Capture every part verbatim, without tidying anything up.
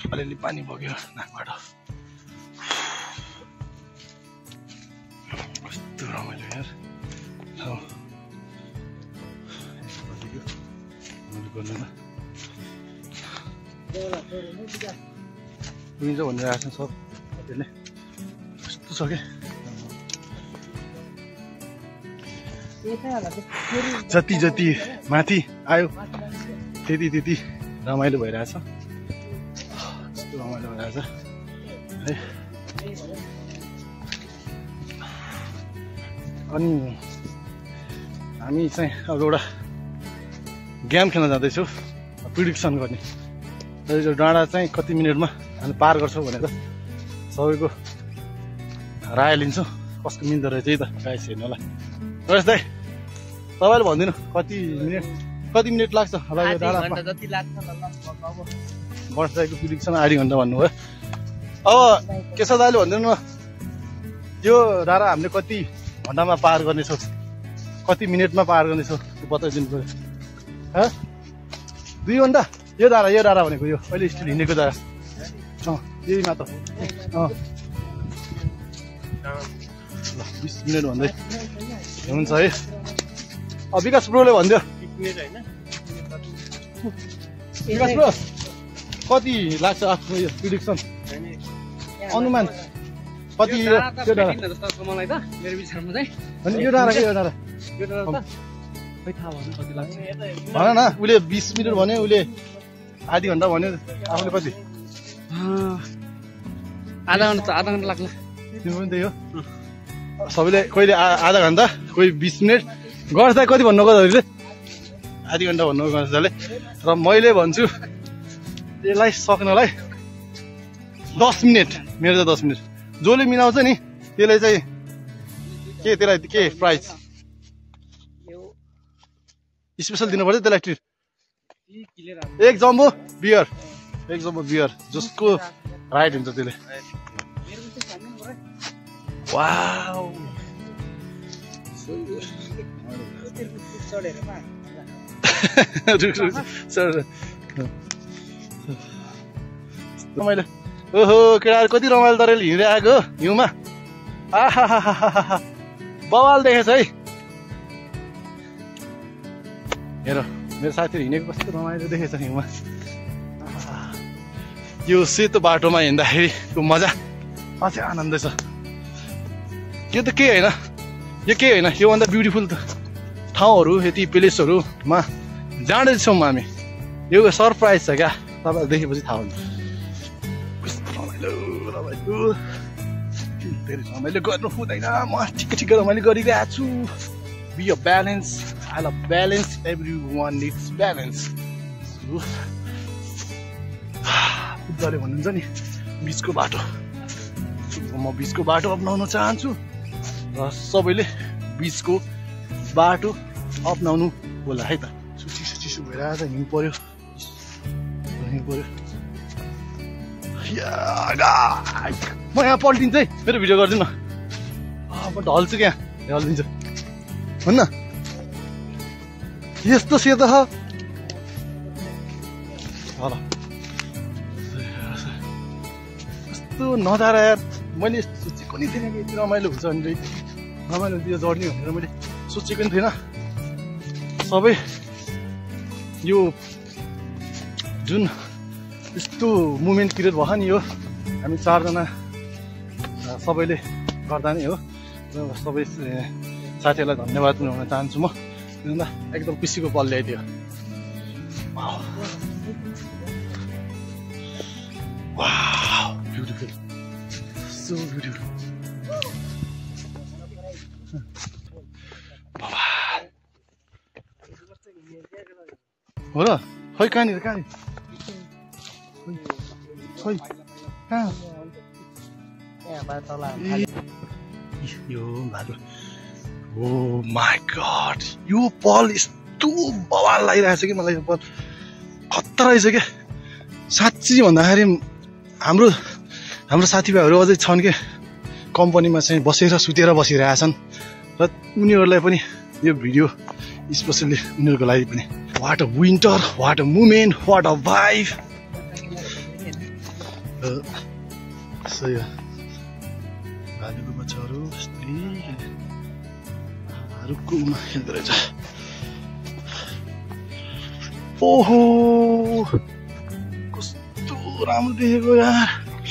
अलिअलि पानी बग्यो नाकबाट कस्तो रमाइलो यार गर्नुमा बुझिन्छ भनेर आएको छ सब त्यसले कस्तो छ क्या जति जति माथि आयो त्यति त्यति रमाइलो भइरहेछ कस्तो रमाइलो भइरहेछ है अनि हामी चाहिँ अब एउटा गेम खेल्न जाँदैछौँ प्रिडिक्सन गर्ने यो डाँडा चाहिँ कति मिनटमा हामी पार गर्छौँ भनेर सबैको राय लिन्छौँ कस्तो मिल्दो रहेछ है त गाइस हेर्नु होला रमेश दाइ तपाईँले भनिदिनु कति मिनट कति मिनट लाग्छ होला यो डाँडामा वर्ष दाइको प्रिडिक्सन आधी घन्टा भन्नुभयो अब केशव दाइले भनिदिनु यो डाँडा हामीले कति घन्टामा पार गर्नेछौँ कति मिनटमा पार गर्नेछौँ त्यो बताइदिनु पऱ्यो दुई घन्टा यो डाँडा यो डाँडा भनेको यो अहिले स्टिल हिँडेको डाँडा अँ यही मात्र अँ ल बिस मिनट भन्दै हुन्छ है अब विकास ब्रोले भनिदियो विकास ब्रो कति लाग्छ आफ्नो यो प्रिडिक्सन अनुमान कति यो डाँडा अनि यो डाँडा के यो डाँडा भन न उसले बिस मिनट भन्यो उसले आधी घन्टा भन्यो आफूले कति आधा घन्टा आधा घन्टा लाग्ला तिम्रो पनि त्यही हो सबैले कहिले आधा घन्टा कोही बिस मिनट गर्छ दाइ कति भन्नु कहिले आधी घन्टा भन्नु गर्छ दाइले र मैले भन्छु त्यसलाई सक्नलाई दस मिनट मेरो चाहिँ दस मिनट जसले मिलाउँछ नि त्यसलाई चाहिँ के त्यसलाई के प्राइज स्पेसल दिनु पर्छ त्यसलाई ट्रिट एक जम्बो बियर एक जम्बो बियर जसको राइट हुन्छ त्यसले वाउ रमाइलो ओहो केटाहरू कति रमाइलो तरिकाले हिँडिरहेको हिउँमा आहा बवाल देखेछ है हेर मेरो साथीहरू हिँडेको कस्तो रमाइलो देखेछ हिउँमा यो सेतो बाटोमा हिँड्दाखेरिको मजा अझै आनन्दै छ यो त केही होइन यो केही होइन योभन्दा ब्युटिफुल ठाउँहरू यति प्लेसहरूमा जाँदैछौँ हामी यो सरप्राइज छ क्या तपाईँहरू देखेपछि थाहा हुन्छ कस्तो रमाइलो रमाइलो धेरै रमाइलो गर्नु हुँदैन म ठिक ठिक रमाइलो गरिरहेको छु be a balance I love balance. Everyone needs balance. बुद्धले भन्नुहुन्छ नि बिचको बाटो म बिचको बाटो अपनाउन चाहन्छु र सबैले बिचको बाटो अपनाउनु होला है त चिसो चिसो भइरहेको छ हिउँ पर्यो हिउँ पर्यो म यहाँ पल्टिन्छ है मेरो भिडियो गरिदिनु न म ढल्छु क्या ढलिदिन्छु हुन्न यस्तो सेतो छ कस्तो नजारा यार मैले यस्तो सोचेको नि थिएन कि यति रमाइलो हुन्छ भने रमाइलो त्यो जर्नी भनेर मैले सोचेको नि थिएन सबै यो जुन यस्तो मुभमेन्ट क्रिएट भयो नि यो हामी चारजना सबैले गर्दा नै हो सबै साथीहरूलाई धन्यवाद पुर्याउन चाहन्छु म एकदम खुसीको पल ल्याइदियो Wow, beautiful, so beautiful. हो र खै कहाँनिर कहाँनिर खै कहाँ यो भालो ओ माई गड यो पल यस्तो बवाल लागिरहेछ कि मलाई यो पल खतरा रहेछ क्या साँच्ची भन्दाखेरि हाम्रो हाम्रो साथीभाइहरू अझै छन् के कम्पनीमा चाहिँ बसेर सुतेर बसिरहेछन् र उनीहरूलाई पनि यो भिडियो स्पेसली उनीहरूको लागि पनि what a winter what a moment what a vibe यसो यो भालुको बच्चाहरू यस्तै रुखमा खेल्दो रहेछ। ओहो कस्तो राम्रो देखेको यार,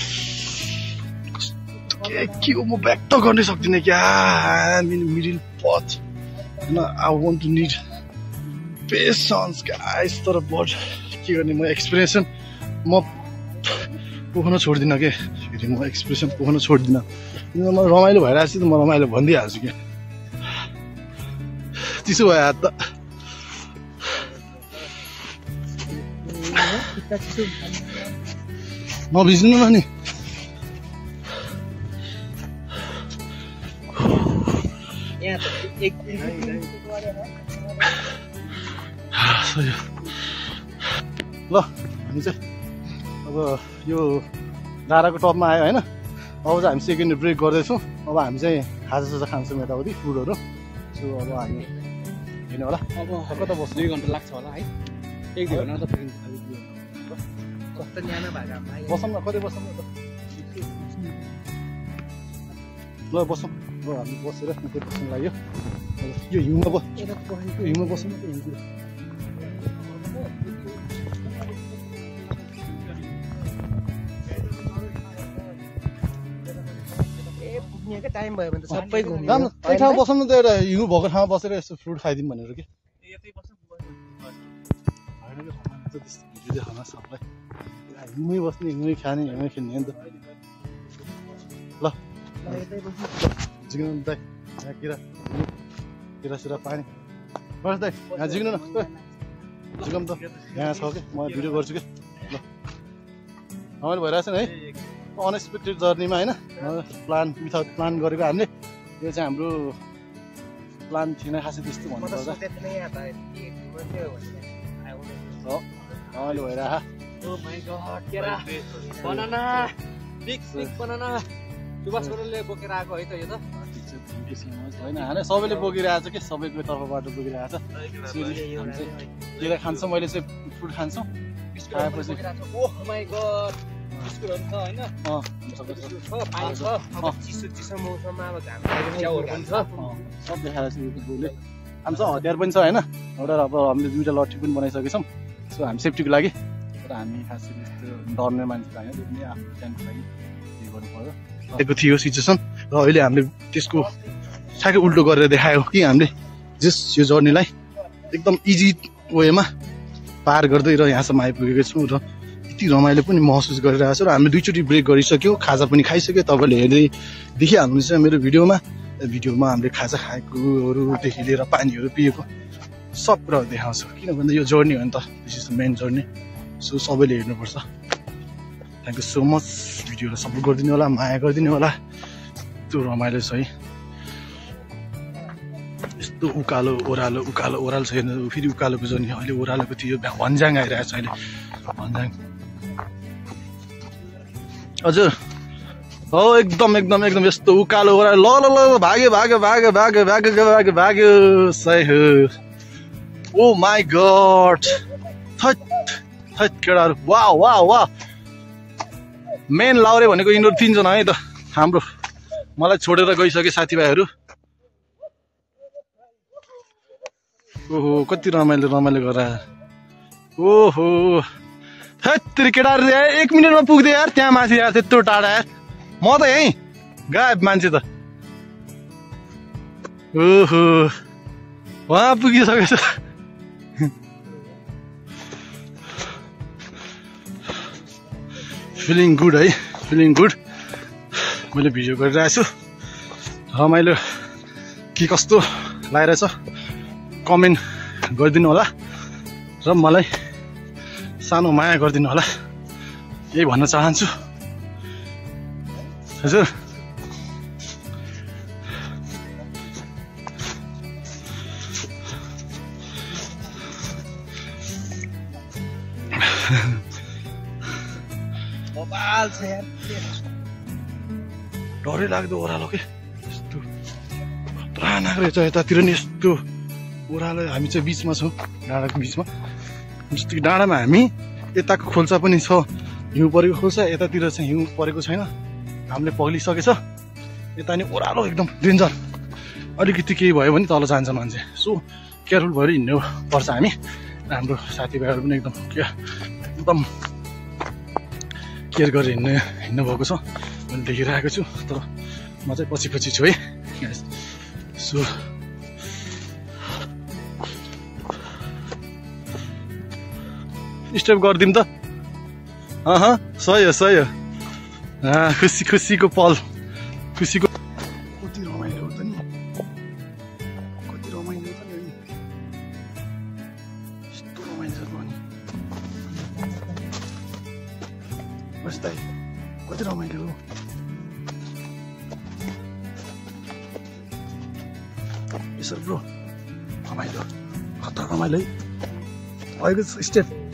के के हो म व्यक्त गर्नै सक्दिनँ क्या। मिडिल पथ होइन, I want to need patience guys. तर बट के गर्ने, म एक्सप्रेसन म पोख्न छोड्दिनँ के, फेरि म एक्सप्रेसन पोख्न छोड्दिनँ। किन म रमाइलो भइरहेको छु त म रमाइलो भनिदिइहाल्छु क्या। चिसो भयो हात त। म भिज्नु न नि। ल हामी चाहिँ अब यो डाँडाको टपमा आयो होइन। अब चाहिँ हामी सेकेन्ड ब्रेक गर्दैछौँ। अब हामी चाहिँ खाजासाजा खान्छौँ यताउति फुडहरू। सो अब हामी हिँड्नु होला। अब कता बस्छ, दुई घन्टा लाग्छ होला है, एक दुई घन्टा त फेरि बसौँ न, कतै बसौँ न त। ल बसौँ, ल हामी बसेर त्यही बस्नु लाग्यो। यो हिउँमा बस, यो हिउँमा बसौँ न त। हिउँतिर टाइम भयो भने त सबै घुम्नु। राम्रो त्यही ठाउँमा बसौँ न त, एउटा हिउँ भएको ठाउँमा बसेर यसो फ्रुट खाइदिउँ भनेर के। भिडियो देखाउन सबलाई, हिउँमै बस्ने, हिउँमै खाने, हिउँमै खेल्ने हो नि त। ल झिक्नु दाइ, यहाँ किरा किरा सिरा पानी बस दाइ, यहाँ झिक्नु न। झिकौँ त, यहाँ छ कि म भिडियो गर्छु कि। ल रमाइलो भइरहेछ नि है, अनएक्सपेक्टेड जर्नीमा होइन। प्लान विथआउट प्लान गरेको हामीले। यो चाहिँ हाम्रो प्लान थिएन खासै त्यस्तो भन्नुपर्दा। रमाइलो भइरह। Banana big big banana Subhash कोइरालाले बोकेर आएको है त यो त। होइन होइन सबैले बोकिरहेको छ कि, सबैको तर्फबाट बोकिरहेको छ। केरा खान्छौँ, मैले चाहिँ फ्रुट खान्छौँ। खाएपछि ओह माइ गॉड बिस्कुटहरु छ हैन। अँ पानी छ, अब चिसो चिसो मौसममा अब घाम लागेको च्याउहरु पनि छ। सब देखाएर चाहिँ बोले हामीसँग हतियार पनि छ होइन। एउटा अब हामीले दुईवटा लट्ठी पनि बनाइसकेको छौँ। सो हामी सेफ्टीको लागि। तर हामी खासै त्यस्तो डर्ने मान्छे त होइन, आफ्नो टाइमको लागि उयो गर्नु पर्यो। दिएको थियो सिचुएसन र अहिले हामीले त्यसको ठ्याक्कै उल्टो गरेर देखायो कि हामीले जस यो जर्नीलाई एकदम इजी वेमा पार गर्दै र यहाँसम्म आइपुगेको छौँ। र यति रमाइलो पनि महसुस गरिरहेको छ। र हामीले दुईचोटि ब्रेक गरिसक्यो, खाजा पनि खाइसक्यो। तपाईँले हेर्दै देखिहाल्नुहुन्छ मेरो भिडियोमा। भिडियोमा हामीले खाजा खाएकोहरूदेखि लिएर पानीहरू पिएको सब कुरा देखाउँछ। किनभने यो जर्नी हो नि त, this is the main journey. So सबैले हेर्नुपर्छ। Thank you so much. भिडियोलाई सपोर्ट गरिदिनु होला, माया गरिदिनु होला। त्यो रमाइलो छ है। यस्तो उकालो ओह्रालो उकालो ओह्रालो छ हेर्नु, फेरि उकालोको जर्नी। अहिले ओह्रालोको थियो, भन्ज्याङ आइरहेको छ अहिले भन्ज्याङ। हजुर हो एकदम एकदम एकदम यस्तो उकालो ओह्रालो। ल ल ल भाग्यो भाग्यो भाग्यो भाग्यो भाग्यो भाग्यो भाग्यो सही हो। Oh my god, that that केटाहरू, वाह वाह वाह। मेन लाउरे भनेको यिनीहरू तिनजना है त हाम्रो। मलाई छोडेर गइसके साथीभाइहरू। ओहो कति रमाइलो रमाइलो गरेर। ओहो थेत्री केटाहरू एक मिनटमा पुग्दै यार त्यहाँ माथि यार, त्यत्रो टाढा यार। म त यहीँ गायब मान्छे त। ओहो उहाँ पुगिसकेछ। फिलिङ गुड है, फिलिङ गुड। मैले भिडियो गरिरहेको छु, रमाइलो के कस्तो लागिरहेछ कमेन्ट गरिदिनु होला र मलाई सानो माया गरिदिनु होला, यही भन्न चाहन्छु। हजुर डरै लाग्दो ओह्रालो के, यस्तो खतरा नाक रहेछ यतातिर नि। यस्तो ओह्रालो, हामी चाहिँ बिचमा छौँ, डाँडाको बिचमा। जस्तो कि डाँडामा हामी यताको खोल्सा पनि छ, हिउँ परेको खोल्छ, यतातिर चाहिँ हिउँ परेको छैन, घामले पग्लिसकेछ। यता नि ओह्रालो एकदम डेन्जर, अलिकति केही भयो भने तल जान्छ मान्छे। सो केयरफुल भएर हिँड्नु पर्छ हामी। हाम्रो साथीभाइहरू पनि एकदम के एकदम केयर गरेर हिँड्नु हिँड्नु भएको छ मैले देखिरहेको छु। तर म चाहिँ पछि पछि छु है। सो स्टेप गरिदिउँ त। अह सही हो सही हो। खुसी खुसीको पल, खुसीको कति रमाइलो हो त नि, कति रमाइलो त नि, यस्तो रमाइलो छ नि। बस्दै कति रमाइलो हो। यसो ब्रो रमाइलो, खतरा रमाइलो है। भएको स्टेप